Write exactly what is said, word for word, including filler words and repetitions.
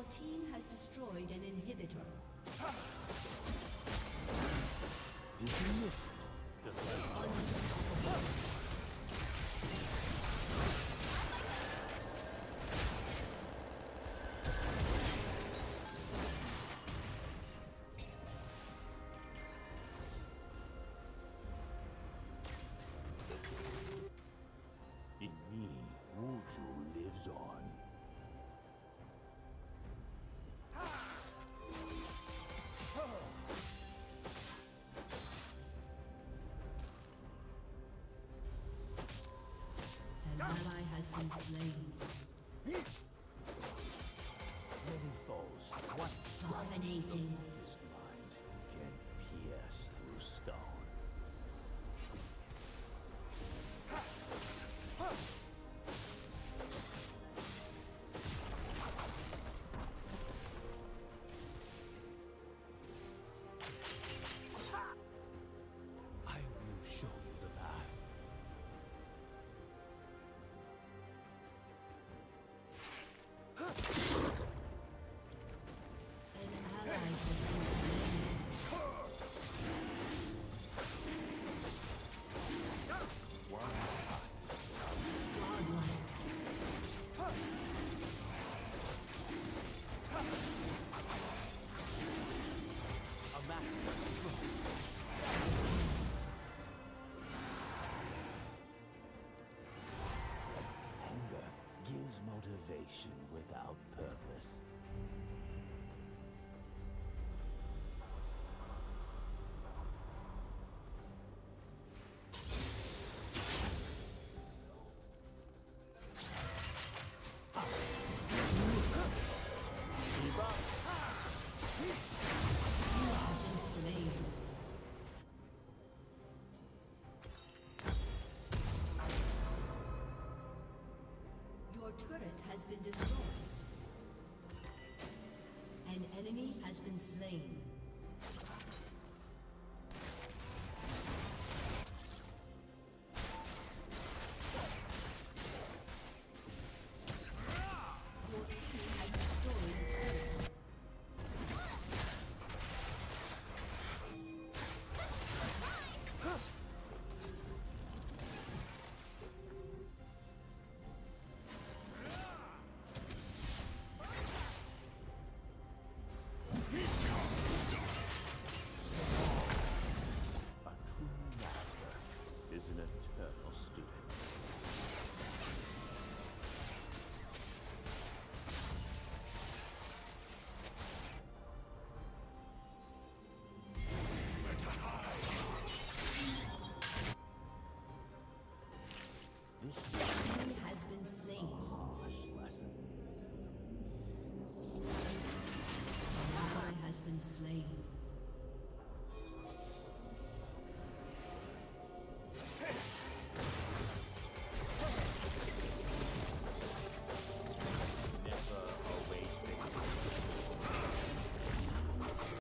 team has destroyed an inhibitor. Did you miss it? Unstoppable. In me, Wuzhu lives on. An ally has been slain. Many foes, one strike. Dominating. This mind can pierce through stone. I will show you the path. An ally has been slain. A master stroke. Anger gives motivation without purpose. Keep up. You have been slain. Your turret has been destroyed. An enemy has been slain.